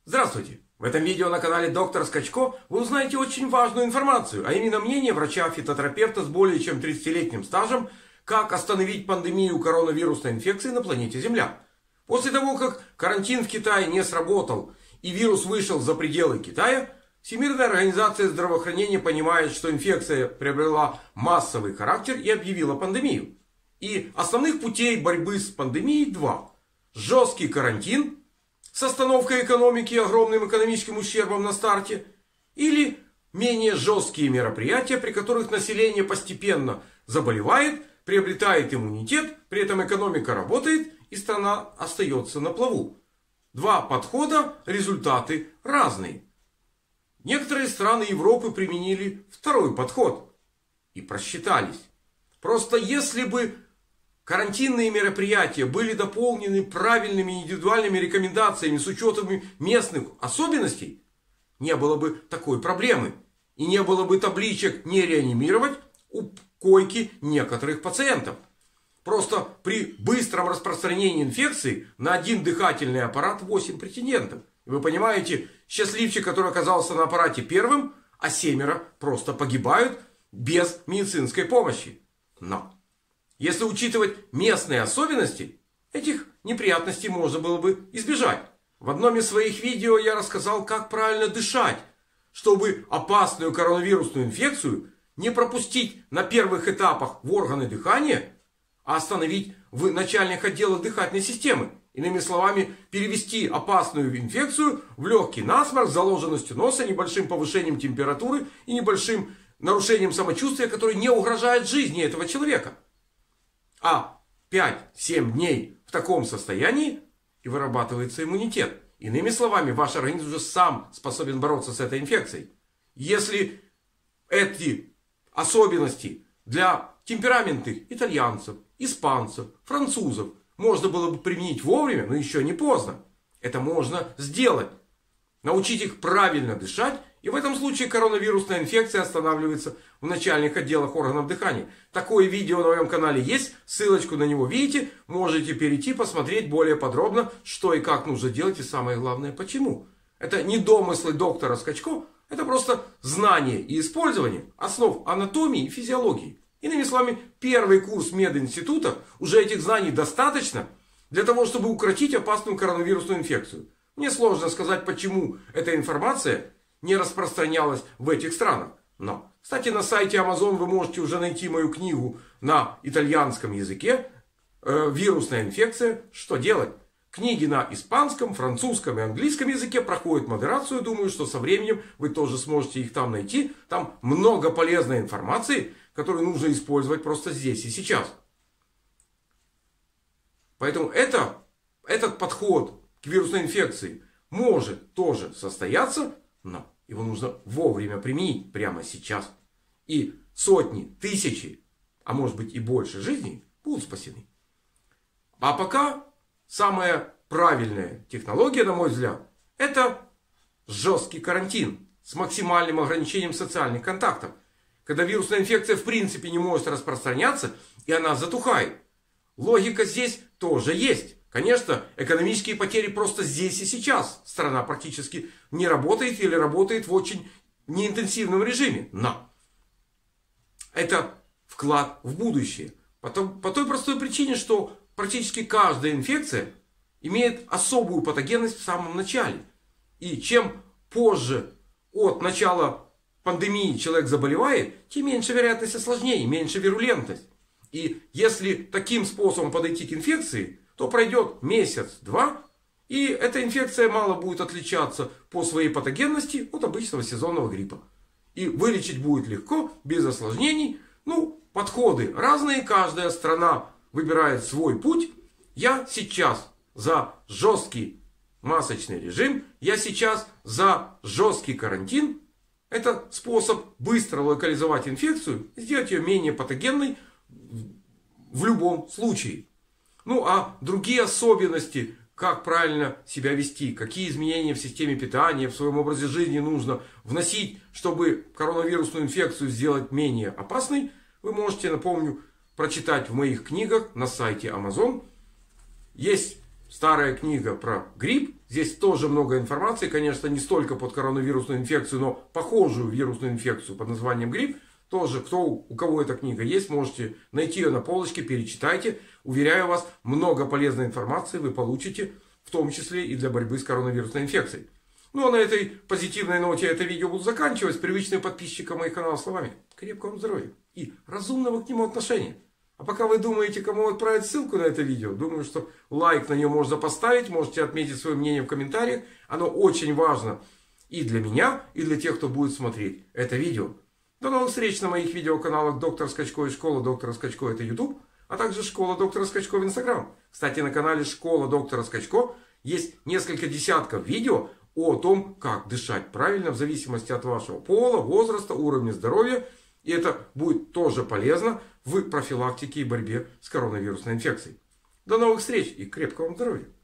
Здравствуйте! В этом видео на канале Доктор Скачко вы узнаете очень важную информацию, а именно мнение врача-фитотерапевта с более чем 30-летним стажем, как остановить пандемию коронавирусной инфекции на планете Земля. После того, как карантин в Китае не сработал и вирус вышел за пределы Китая, Всемирная организация здравоохранения понимает, что инфекция приобрела массовый характер и объявила пандемию. И основных путей борьбы с пандемией два. Жесткий карантин с остановкой экономики и огромным экономическим ущербом на старте, или менее жесткие мероприятия, при которых население постепенно заболевает, приобретает иммунитет, при этом экономика работает и страна остается на плаву. Два подхода, результаты разные. Некоторые страны Европы применили второй подход и просчитались. Просто если бы карантинные мероприятия были дополнены правильными индивидуальными рекомендациями с учетом местных особенностей, не было бы такой проблемы. И не было бы табличек «не реанимировать» у койки некоторых пациентов. Просто при быстром распространении инфекции на один дыхательный аппарат 8 претендентов. И вы понимаете, счастливчик, который оказался на аппарате первым, а 7 просто погибают без медицинской помощи. Но если учитывать местные особенности, этих неприятностей можно было бы избежать. В одном из своих видео я рассказал, как правильно дышать, чтобы опасную коронавирусную инфекцию не пропустить на первых этапах в органы дыхания, а остановить в начальных отделах дыхательной системы. Иными словами, перевести опасную инфекцию в легкий насморк с заложенностью носа, небольшим повышением температуры и небольшим нарушением самочувствия, которое не угрожает жизни этого человека. А 5-7 дней в таком состоянии и вырабатывается иммунитет. Иными словами, ваш организм уже сам способен бороться с этой инфекцией. Если эти особенности для темпераментных итальянцев, испанцев, французов можно было бы применить вовремя, но еще не поздно. Это можно сделать. Научить их правильно дышать. И в этом случае коронавирусная инфекция останавливается в начальных отделах органов дыхания. Такое видео на моем канале есть. Ссылочку на него видите. Можете перейти, посмотреть более подробно, что и как нужно делать. И самое главное, почему. Это не домыслы доктора Скачко. Это просто знание и использование основ анатомии и физиологии. Иными словами, первый курс мединститута, уже этих знаний достаточно для того, чтобы укротить опасную коронавирусную инфекцию. Мне сложно сказать, почему эта информация не распространялась в этих странах. Но, кстати, на сайте Amazon вы можете уже найти мою книгу на итальянском языке «Вирусная инфекция. Что делать?». Книги на испанском, французском и английском языке проходят модерацию. Думаю, что со временем вы тоже сможете их там найти. Там много полезной информации, которую нужно использовать просто здесь и сейчас. Поэтому этот подход к вирусной инфекции может тоже состояться, но его нужно вовремя применить прямо сейчас. И сотни, тысячи, а может быть и больше жизней будут спасены. А пока самая правильная технология, на мой взгляд, это жесткий карантин с максимальным ограничением социальных контактов. Когда вирусная инфекция в принципе не может распространяться и она затухает. Логика здесь тоже есть. Конечно, экономические потери просто здесь и сейчас. Страна практически не работает или работает в очень неинтенсивном режиме. Но это вклад в будущее. По той простой причине, что практически каждая инфекция имеет особую патогенность в самом начале. И чем позже от начала пандемии человек заболевает, тем меньше вероятность осложнений, меньше вирулентность. И если таким способом подойти к инфекции, то пройдет месяц-два, и эта инфекция мало будет отличаться по своей патогенности от обычного сезонного гриппа. И вылечить будет легко, без осложнений. Подходы разные, каждая страна выбирает свой путь. Я сейчас за жесткий масочный режим, я сейчас за жесткий карантин. Это способ быстро локализовать инфекцию, сделать ее менее патогенной в любом случае. А другие особенности, как правильно себя вести, какие изменения в системе питания, в своем образе жизни нужно вносить, чтобы коронавирусную инфекцию сделать менее опасной, вы можете, напомню, прочитать в моих книгах на сайте Amazon. Есть старая книга про грипп. Здесь тоже много информации, конечно, не столько под коронавирусную инфекцию, но похожую вирусную инфекцию под названием грипп. Тоже, у кого эта книга есть, можете найти ее на полочке, перечитайте. Уверяю вас, много полезной информации вы получите, в том числе и для борьбы с коронавирусной инфекцией. Ну а на этой позитивной ноте это видео буду заканчивать. С привычным подписчикам моих каналов словами: крепкого вам здоровья и разумного к нему отношения. А пока вы думаете, кому отправить ссылку на это видео, думаю, что лайк на нее можно поставить, можете отметить свое мнение в комментариях. Оно очень важно и для меня, и для тех, кто будет смотреть это видео. До новых встреч на моих видеоканалах Доктор Скачко и Школа Доктора Скачко — это YouTube, а также Школа Доктора Скачко в Instagram. Кстати, на канале Школа Доктора Скачко есть несколько десятков видео о том, как дышать правильно в зависимости от вашего пола, возраста, уровня здоровья. И это будет тоже полезно в профилактике и борьбе с коронавирусной инфекцией. До новых встреч и крепкого вам здоровья!